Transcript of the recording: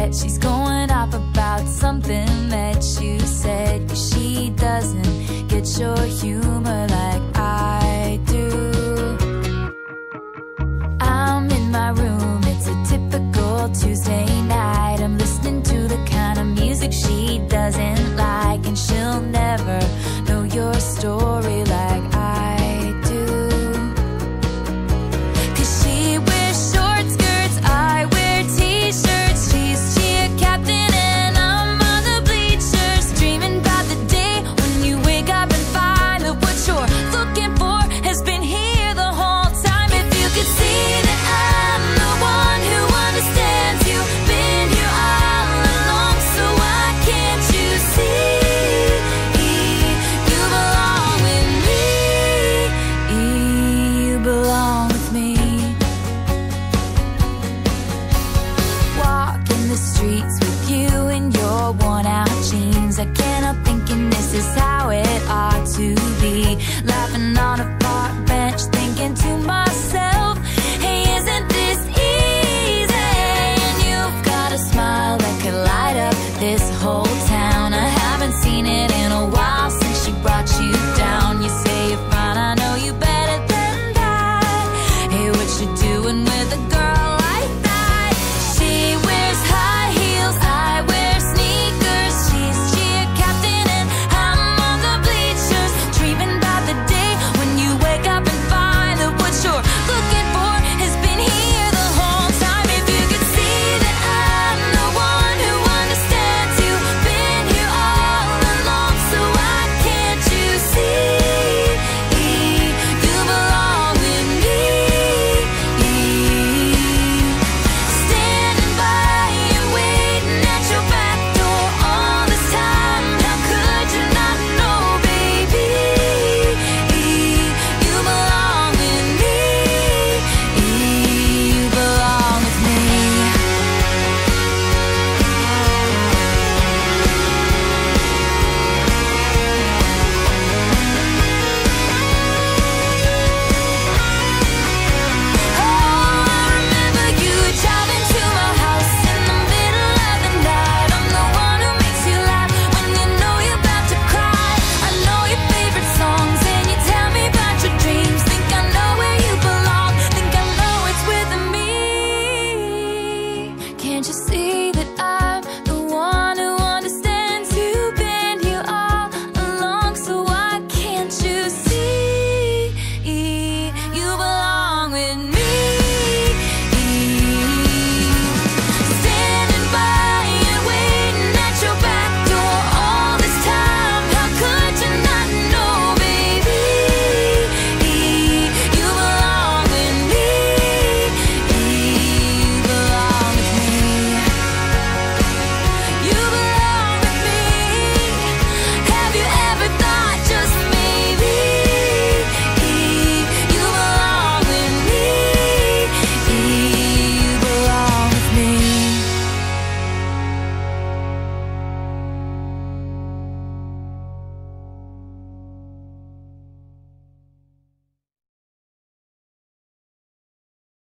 bet she's going off about something that you said. She doesn't get your humor like I do. I'm in my room, it's a typical Tuesday night. I'm listening to the kind of music she doesn't like, and she'll never know your story like I do. 'Cause she wears short skirts, I wear t-shirts. She's cheer captain and I'm on the bleachers, dreaming about the day when you wake up and find that what you're looking for has been here the whole time. If you could see that I'm the one who understands you, been here all along, so why can't you see? You belong with me, you belong with me. Walking the streets with you in your worn out jeans, I can't